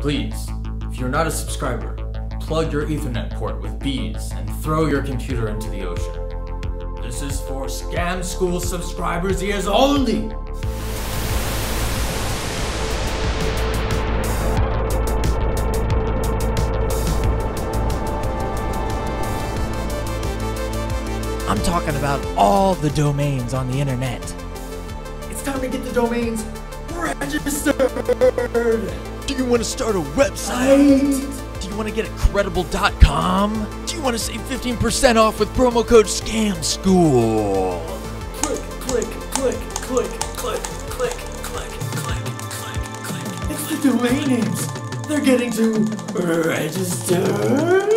Please, if you're not a subscriber, plug your Ethernet port with bees and throw your computer into the ocean. This is for Scam School subscribers' ears only! I'm talking about all the domains on the internet. It's time to get the domains registered! Do you want to start a website? Do you want to get a credible.com? Do you want to save 15% off with promo code SCAMSCHOOL? Click, click, click, click, click, click, click, click, click, click. It's the domain names. They're getting to register.